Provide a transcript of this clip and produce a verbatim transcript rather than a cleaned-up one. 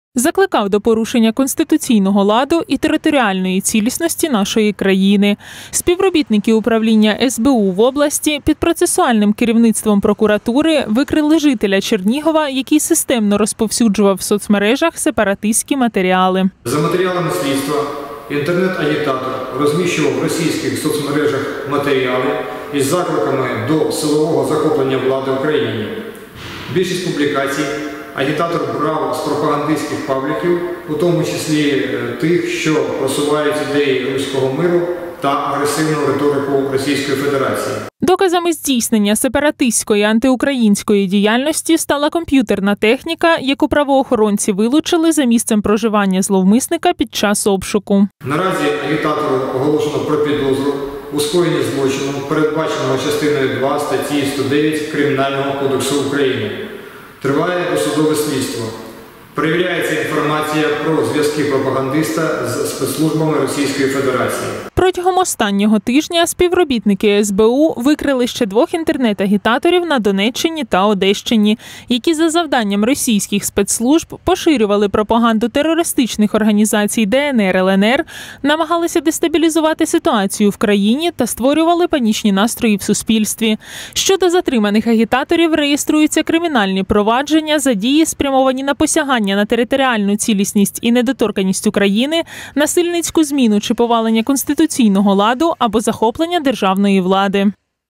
Закликав до порушення конституційного ладу і територіальної цілісності нашої країни. Співробітники управління ес бе у в області під процесуальним керівництвом прокуратури викрили жителя Чернігова, який системно розповсюджував в соцмережах сепаратистські матеріали. За матеріалами слідства інтернет-агітатор розміщував в російських соцмережах матеріали із закликами до силового захоплення влади в Україні. Більшість публікацій агітатор брав з пропагандистських пабліків, у тому числі тих, що просувають ідеї руського миру та агресивну риторику Російської Федерації. Доказами здійснення сепаратистської антиукраїнської діяльності стала комп'ютерна техніка, яку правоохоронці вилучили за місцем проживання зловмисника під час обшуку. Наразі агітатору оголошено про підозру у скоєнні злочину, передбаченого частиною два статті сто дев'ять Кримінального кодексу України. Триває досудове слідство. Перевіряється інформація про зв'язки пропагандиста з спецслужбами Російської Федерації. Протягом останнього тижня співробітники ес бе у викрили ще двох інтернет-агітаторів на Донеччині та Одещині, які за завданням російських спецслужб поширювали пропаганду терористичних організацій де ен ер, ел ен ер, намагалися дестабілізувати ситуацію в країні та створювали панічні настрої в суспільстві. Щодо затриманих агітаторів реєструються кримінальні провадження за дії, спрямовані на посягання на територіальну цілісність і недоторканність України, насильницьку зміну чи повалення конституційного ладу або захоплення державної влади.